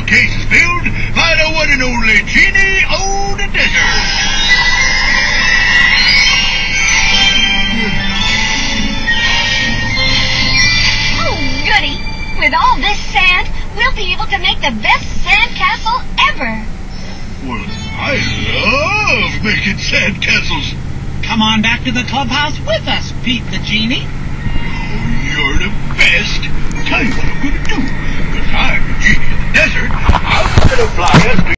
case is filled by the one and only genie of the desert. Oh, goody. With all this sand, we'll be able to make the best sandcastle ever. Well, I love making sandcastles. Come on back to the clubhouse with us, Pete the Genie. Oh, you're the best. Tell you what I'm going to do. Because I'm the genie of the desert, I'm going to fly us